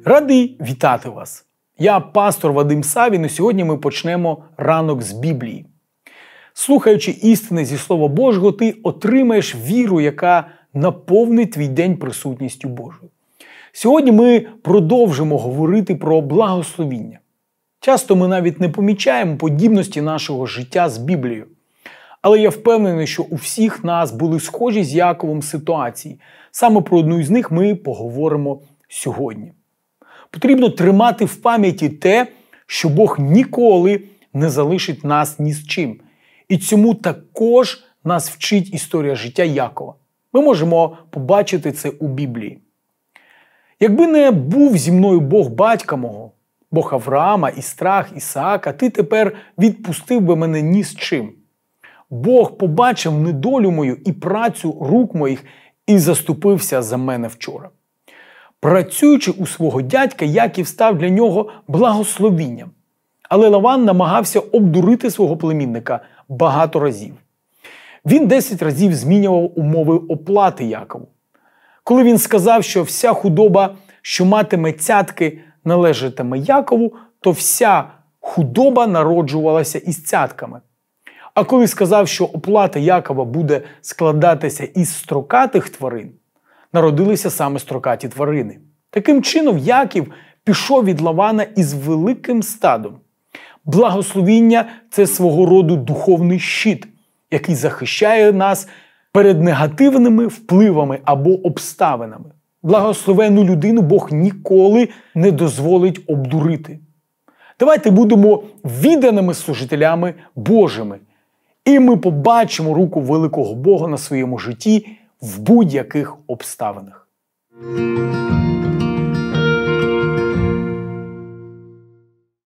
Радий вітати вас! Я пастор Вадим Савін, і сьогодні ми почнемо ранок з Біблії. Слухаючи істини зі Слова Божого, ти отримаєш віру, яка наповнить твій день присутністю Божою. Сьогодні ми продовжимо говорити про благословіння. Часто ми навіть не помічаємо подібності нашого життя з Біблією. Але я впевнений, що у всіх нас були схожі з Яковом ситуації. Саме про одну із них ми поговоримо сьогодні. Потрібно тримати в пам'яті те, що Бог ніколи не залишить нас ні з чим. І цьому також нас вчить історія життя Якова. Ми можемо побачити це у Біблії. Якби не був зі мною Бог батька мого, Бог Авраама, Істрах, Ісаака, ти тепер відпустив би мене ні з чим. Бог побачив недолю мою і працю рук моїх і заступився за мене вчора. Працюючи у свого дядька, Яків став для нього благословінням. Але Лаван намагався обдурити свого племінника багато разів. Він 10 разів змінював умови оплати Якову. Коли він сказав, що вся худоба, що матиме цятки, належатиме Якову, то вся худоба народжувалася із цятками. А коли сказав, що оплата Якова буде складатися із строкатих тварин, народилися саме строкаті тварини. Таким чином, Яків пішов від Лавана із великим стадом. Благословіння – це свого роду духовний щит, який захищає нас перед негативними впливами або обставинами. Благословенну людину Бог ніколи не дозволить обдурити. Давайте будемо відданими служителями Божими, і ми побачимо руку великого Бога на своєму житті в будь-яких обставинах.